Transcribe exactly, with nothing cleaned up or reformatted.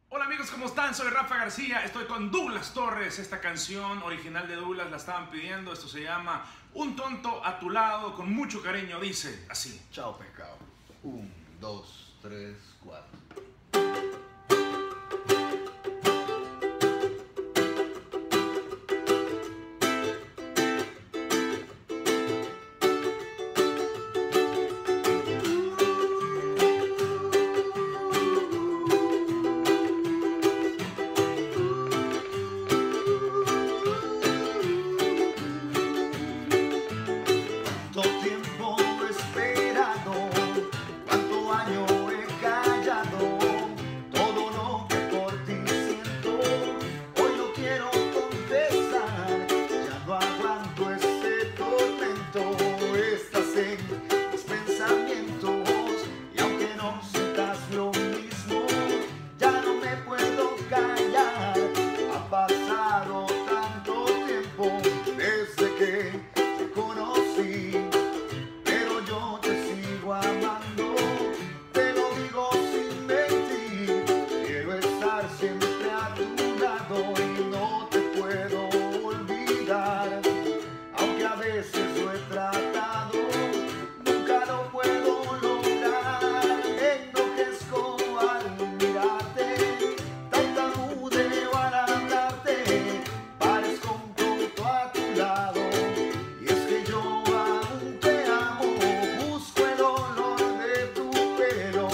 Hola amigos, ¿cómo están? Soy Rafa García, estoy con Douglas Torres. Esta canción original de Douglas la estaban pidiendo. Esto se llama Un tonto a tu lado, con mucho cariño. Dice así. Chao pescado. Un, dos, tres, cuatro. Tiempo esperado, cuánto año he callado, todo lo que por ti siento, hoy lo quiero confesar, ya no aguanto este tormento, estás en mis pensamientos, y aunque no sientas lo mismo, ya no me puedo callar, ha pasado tanto tiempo desde que te conocí. Amando, te lo digo sin mentir, quiero estar siempre a tu lado y no te puedo olvidar, aunque a veces lo he tratado, nunca lo puedo lograr, enloquezco al mirarte, tartamudeo al hablarte, parezco un tonto a tu lado, y es que yo aún te amo. Busco el olor de tu pelo